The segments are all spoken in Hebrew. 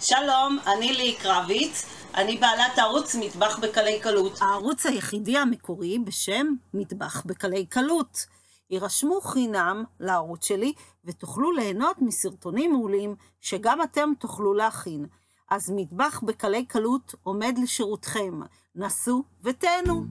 שלום, אני לי קרביץ, אני בעלת ערוץ מטבח בקלי קלות. הערוץ היחידי המקורי בשם מטבח בקלי קלות. יירשמו חינם לערוץ שלי ותוכלו ליהנות מסרטונים מעולים שגם אתם תוכלו להכין. אז מטבח בקלי קלות עומד לשירותכם. נסו ותהנו.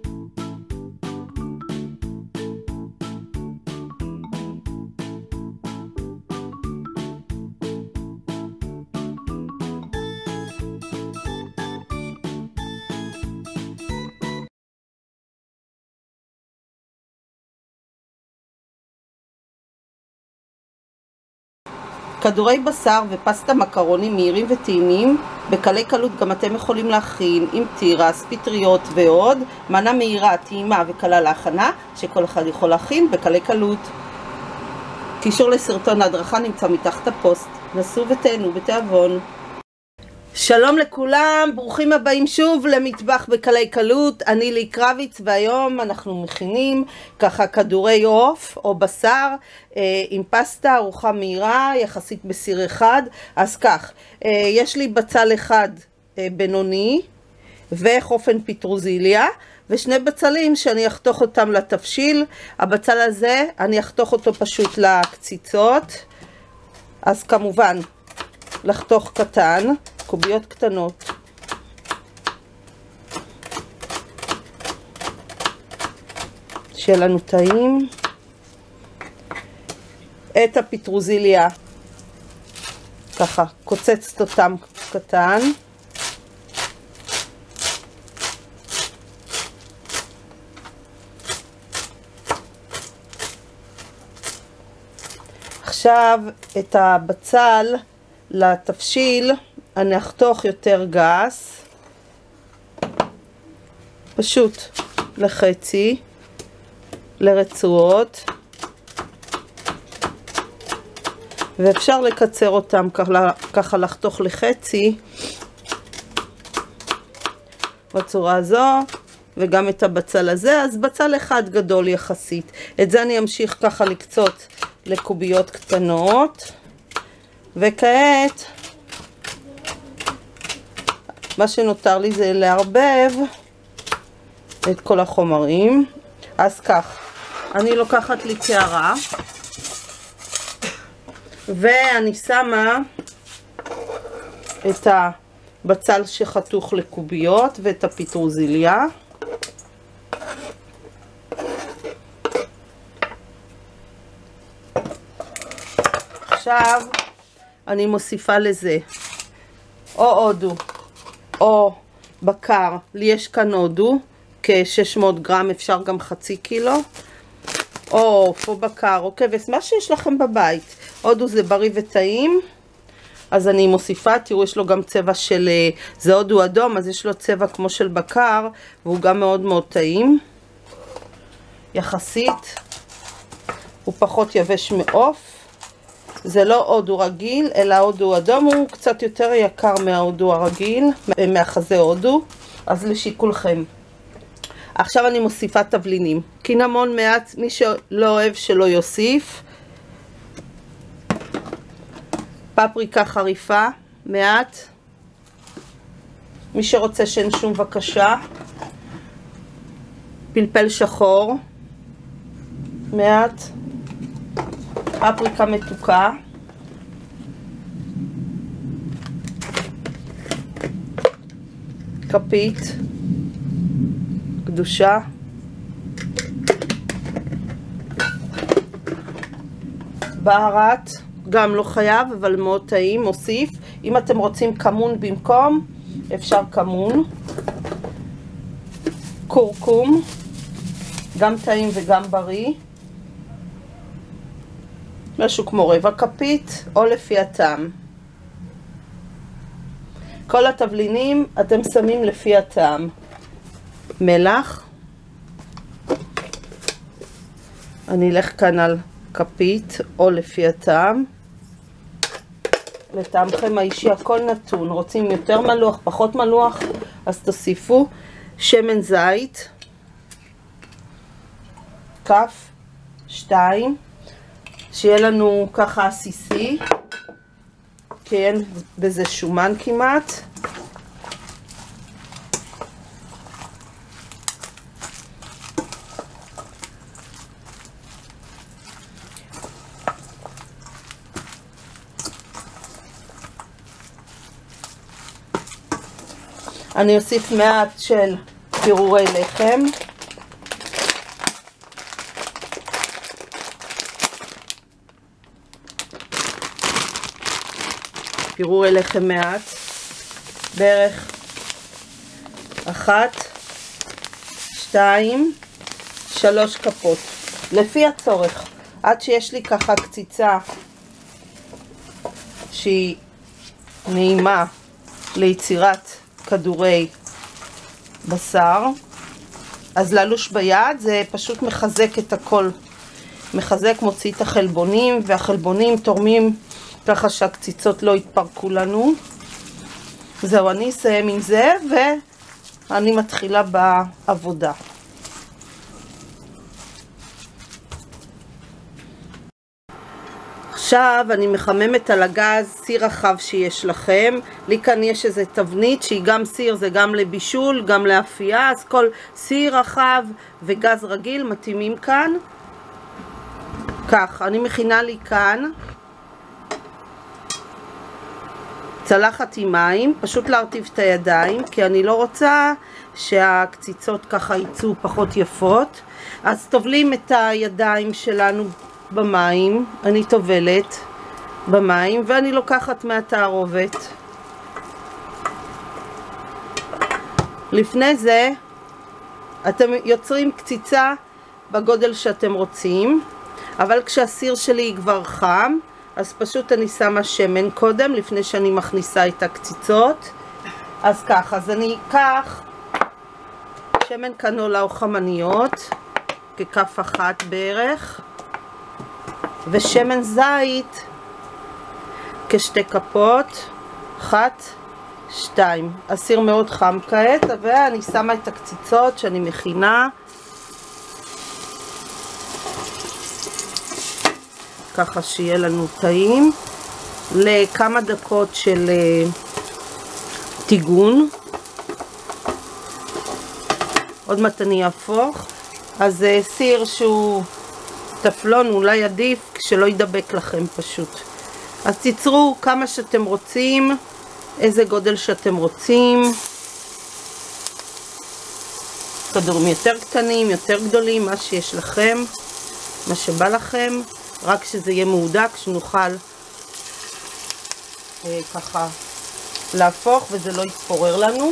כדורי בשר ופסטה מקרוני מהירים וטעימים בקלי קלות גם אתם יכולים להכין עם תירס, פטריות ועוד. מנה מהירה, טעימה וקלה להכנה שכל אחד יכול להכין בקלי קלות. קישור לסרטון ההדרכה נמצא מתחת הפוסט. נסו ותהנו בתיאבון. שלום לכולם, ברוכים הבאים שוב למטבח בקלי קלות. אני לי קרביץ והיום אנחנו מכינים ככה כדורי עוף או בשר עם פסטה, ארוחה מהירה יחסית בסיר אחד. אז כך, יש לי בצל אחד בינוני וחופן פטרוזיליה ושני בצלים שאני אחתוך אותם לתבשיל. הבצל הזה אני אחתוך אותו פשוט לקציצות, אז כמובן לחתוך קטן, קוביות קטנות. שיהיה לנו טעים. את הפטרוזיליה ככה קוצצת אותם קטן. עכשיו את הבצל לתבשיל אני אחתוך יותר גס, פשוט לחצי, לרצועות, ואפשר לקצר אותם ככה לחתוך לחצי בצורה הזו, וגם את הבצל הזה. אז בצל אחד גדול יחסית. את זה אני אמשיך ככה לקצות לקוביות קטנות. וכעת מה שנותר לי זה לערבב את כל החומרים. אז כך, אני לוקחת לי קערה ואני שמה את הבצל שחתוך לקוביות ואת הפטרוזיליה. עכשיו אני מוסיפה לזה או הודו או בקר. לי יש כאן הודו כ-600 גרם, אפשר גם חצי קילו, או עוף או בקר או כבש, מה שיש לכם בבית. הודו זה בריא וטעים, אז אני מוסיפה. תראו, יש לו גם צבע של, זה הודו אדום, אז יש לו צבע כמו של בקר, והוא גם מאוד מאוד טעים יחסית. הוא פחות יבש מעוף. זה לא הודו רגיל, אלא הודו אדום, הוא קצת יותר יקר מההודו הרגיל, מהחזה הודו, אז לשיקולכם. עכשיו אני מוסיפה תבלינים. קינמון מעט, מי שלא אוהב שלא יוסיף. פפריקה חריפה, מעט. מי שרוצה שאין שום בבקשה. פלפל שחור, מעט. פפריקה מתוקה, כפית קדושה, בהרת, גם לא חייב אבל מאוד טעים, מוסיף. אם אתם רוצים כמון במקום אפשר כמון. קורקום, גם טעים וגם בריא, משהו כמו רבע כפית או לפי הטעם. כל התבלינים אתם שמים לפי הטעם. מלח, אני אלך כאן על כפית או לפי הטעם. לטעמכם האישי הכל נתון, רוצים יותר מלוח פחות מלוח אז תוסיפו. שמן זית כף 2, שיהיה לנו ככה עסיסי. כי אין בזה שומן כמעט. אני אוסיף מעט של פירורי לחם. פירורי לחם מעט, בערך 1, 2, 3 כפות, לפי הצורך, עד שיש לי ככה קציצה שהיא נעימה ליצירת כדורי בשר. אז ללוש ביד זה פשוט מחזק את הכל, מחזק, מוציא את החלבונים, והחלבונים תורמים ככה שהקציצות לא יתפרקו לנו. זהו, אני אסיים עם זה ואני מתחילה בעבודה. עכשיו אני מחממת על הגז סיר רחב שיש לכם. לי כאן יש איזה תבנית שהיא גם סיר, זה גם לבישול, גם לאפייה, אז כל סיר רחב וגז רגיל מתאימים כאן. כך, אני מכינה לי כאן צלחת עם מים, פשוט להרטיב את הידיים, כי אני לא רוצה שהקציצות ככה יצאו פחות יפות. אז טובלים את הידיים שלנו במים, אני טובלת במים ואני לוקחת מהתערובת. לפני זה אתם יוצרים קציצה בגודל שאתם רוצים, אבל כשהסיר שלי כבר חם, אז פשוט אני שמה שמן קודם, לפני שאני מכניסה את הקציצות. אז ככה, אז אני אקח שמן קנולה או חמניות, ככף אחת בערך, ושמן זית כשתי כפות, 1, 2. הסיר מאוד חם כעת, ואני שמה את הקציצות שאני מכינה. ככה שיהיה לנו טעים. לכמה דקות של טיגון. עוד מעט אני אהפוך. אז סיר שהוא טפלון אולי עדיף שלא ידבק לכם פשוט. אז תיצרו כמה שאתם רוצים, איזה גודל שאתם רוצים. כדורים יותר קטנים, יותר גדולים, מה שיש לכם, מה שבא לכם. רק שזה יהיה מהודק, שנוכל ככה להפוך וזה לא יתפורר לנו.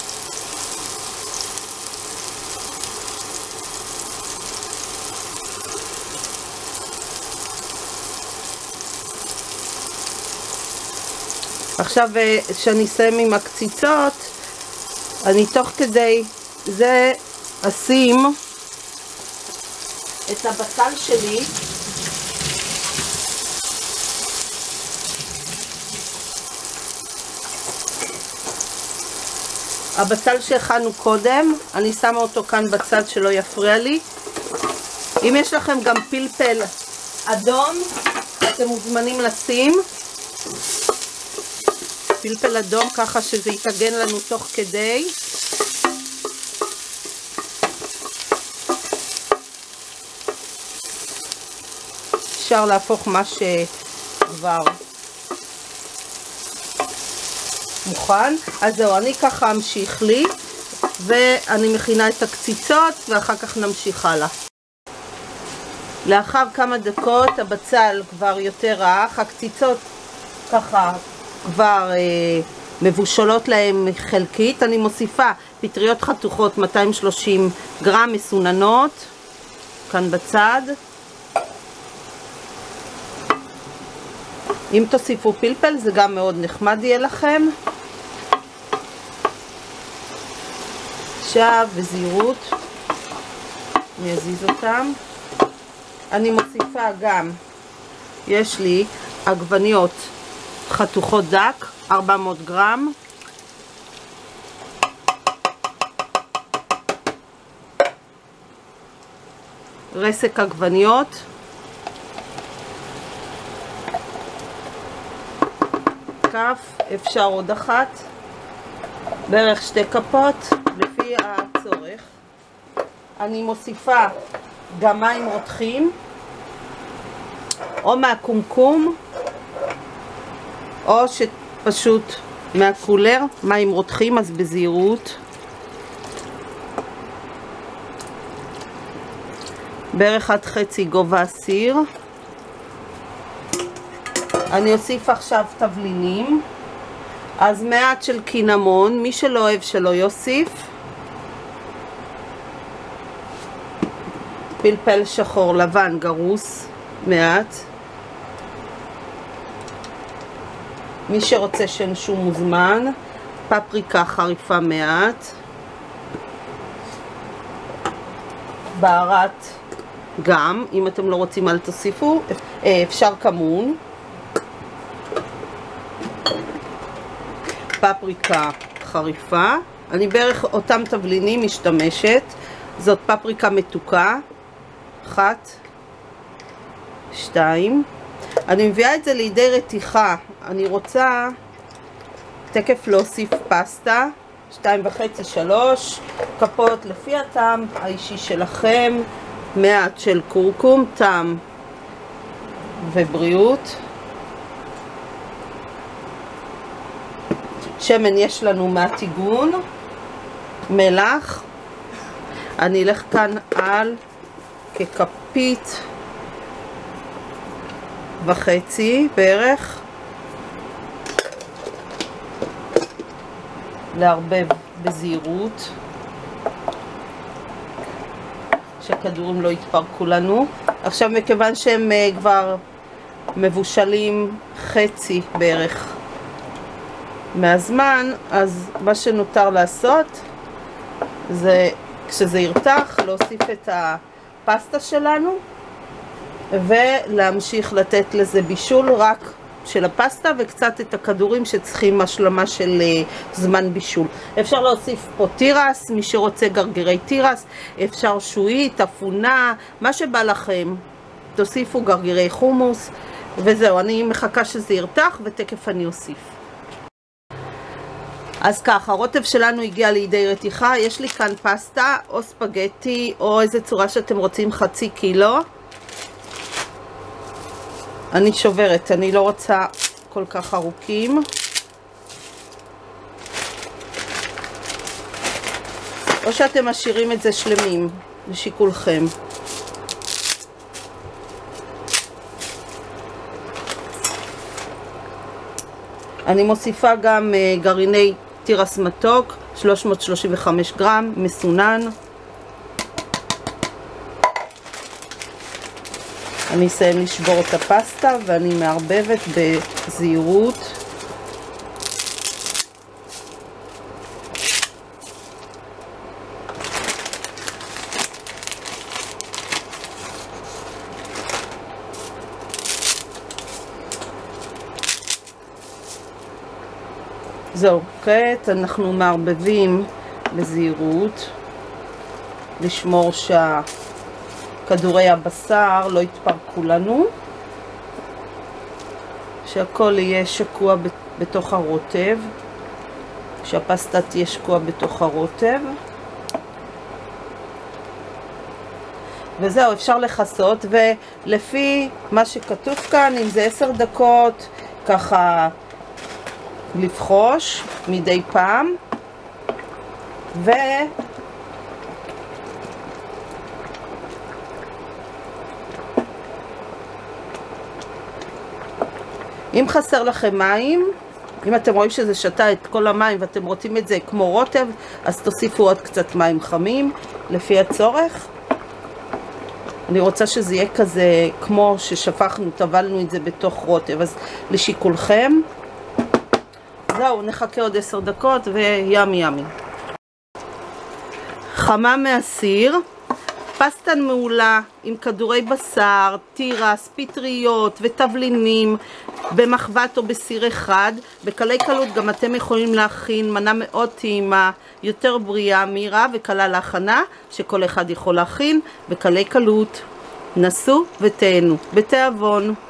עכשיו שאני אסיים עם הקציצות, אני תוך כדי זה אשים את הבצל שלי הבצל שהכנו קודם, אני שמה אותו כאן בצד שלא יפריע לי. אם יש לכם גם פלפל אדום, אתם מוזמנים לשים פלפל אדום, ככה שזה יתאגן לנו תוך כדי. אפשר להפוך מה שכבר מוכן. אז זהו, אני ככה אמשיך לי, ואני מכינה את הקציצות ואחר כך נמשיך הלאה. לאחר כמה דקות הבצל כבר יותר רך, הקציצות ככה כבר מבושלות להם חלקית. אני מוסיפה פטריות חתוכות 230 גרם מסוננות כאן בצד. אם תוסיפו פלפל זה גם מאוד נחמד יהיה לכם. עכשיו בזהירות אני אזיז אותם. אני מוסיפה גם, יש לי עגבניות חתוכות דק 400 גרם, רסק עגבניות, כף, אפשר עוד אחת, בערך 2 כפות, לפי הצורך. אני מוסיפה גם מים רותחים, או מהקומקום, או שפשוט מהקולר, מים רותחים, אז בזהירות. בערך עד חצי גובה הסיר. אני אוסיף עכשיו תבלינים, אז מעט של קינמון, מי שלא אוהב שלא יוסיף. פלפל שחור לבן גרוס, מעט. מי שרוצה שמשום מוזמן. פפריקה חריפה מעט. בהרת גם, אם אתם לא רוצים אל תוסיפו, אפשר כמון. פפריקה חריפה, אני בערך אותם תבלינים משתמשת. זאת פפריקה מתוקה, 1, 2. אני מביאה את זה לידי רתיחה. אני רוצה תקף להוסיף פסטה, 2.5, 3 כפות לפי הטעם האישי שלכם. מעט של קורקום, טעם ובריאות. שמן יש לנו מהטיגון. מלח, אני אלך כאן על ככפית וחצי בערך, לערבב בזהירות שכדורים לא יתפרקו לנו. עכשיו מכיוון שהם כבר מבושלים חצי בערך מהזמן, אז מה שנותר לעשות זה כשזה ירתח להוסיף את הפסטה שלנו ולהמשיך לתת לזה בישול רק של הפסטה, וקצת את הכדורים שצריכים השלמה של זמן בישול. אפשר להוסיף פה תירס, מי שרוצה גרגירי תירס, אפשר שועית, אפונה, מה שבא לכם. תוסיפו גרגירי חומוס, וזהו, אני מחכה שזה ירתח ותקף אני אוסיף. אז ככה, הרוטב שלנו הגיע לידי רתיחה. יש לי כאן פסטה או ספגטי או איזה צורה שאתם רוצים, 0.5 קילו. אני שוברת, אני לא רוצה כל כך ארוכים. או שאתם משאירים את זה שלמים, לשיקולכם. אני מוסיפה גם גרעיני תירס מתוק, 335 גרם, מסונן. אני אסיים לשבור את הפסטה ואני מערבבת בזהירות. זהו, כעת אנחנו מערבבים בזהירות, לשמור כדורי הבשר לא יתפרקו לנו, שהכל יהיה שקוע בתוך הרוטב, שהפסטה תהיה שקוע בתוך הרוטב. וזהו, אפשר לחסות, ולפי מה שכתוב כאן, אם זה 10 דקות, ככה לבחוש מדי פעם, אם חסר לכם מים, אם אתם רואים שזה שתה את כל המים ואתם רוצים את זה כמו רוטב, אז תוסיפו עוד קצת מים חמים לפי הצורך. אני רוצה שזה יהיה כזה כמו ששפכנו, טבלנו את זה בתוך רוטב, אז לשיקולכם. זהו, נחכה עוד 10 דקות וימי ימי. חמה מהסיר, פסטה מעולה עם כדורי בשר, תירס, פטריות ותבלינים במחבת או בסיר אחד. בקלי קלות גם אתם יכולים להכין מנה מאוד טעימה, יותר בריאה, מהירה וקלה להכנה, שכל אחד יכול להכין בקלי קלות. נסו ותהנו בתיאבון.